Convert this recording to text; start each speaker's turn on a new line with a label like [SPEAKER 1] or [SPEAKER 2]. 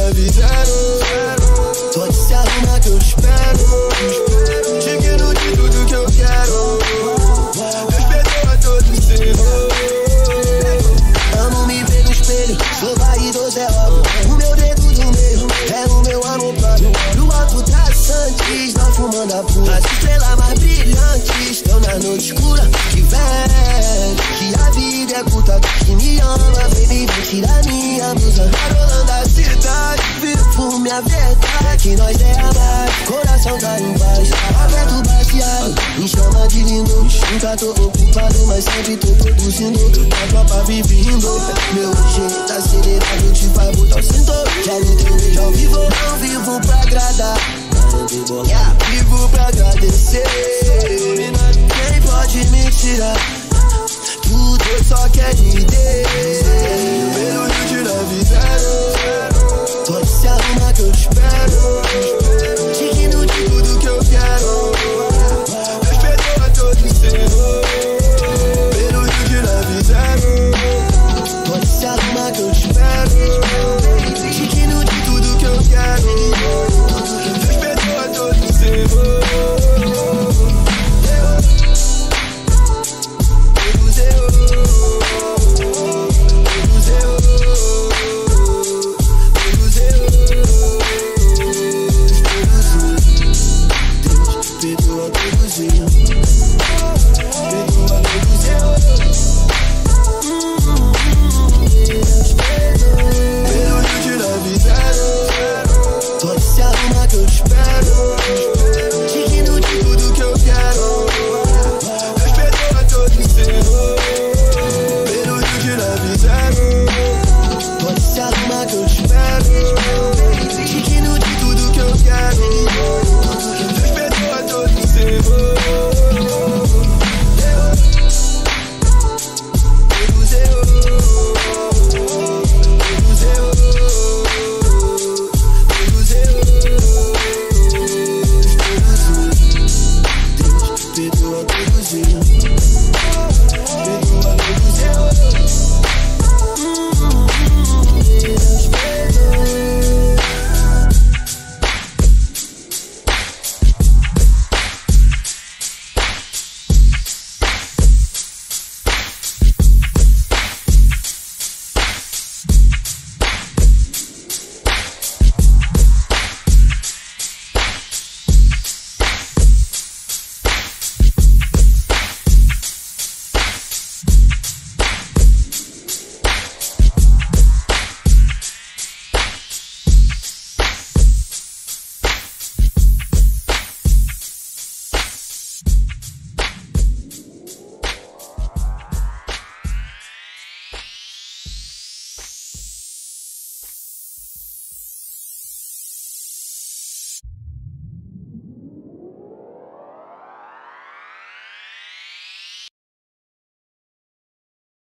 [SPEAKER 1] leve zero. Pode se arrumar que eu espero. Digno de tudo que eu quero. Respeito a todos os erros. Amo me ver no espelho, sou vaidoso, é óbvio. O meu dedo do meio é o meu amor próprio. No alto traçantes, não fumando a pura. As estrelas mais brilhantes estão na noite escura. Que vem, que a vida é curta. Que me ama, baby, vem tirar minha blusa. Carolando da cidade, vivo minha verdade. É que nós é amado, coração tá em paz. Aberto baseado, me chama de lindo. Nunca tô ocupado, mas sempre tô produzindo. A tropa vivendo. Meu jeito acelerado te faz botar o cinto. Quero teu beijo ao vivo. Não vivo pra agradar, vivo pra agradecer. Quem pode me tirar tudo, só quer me ter.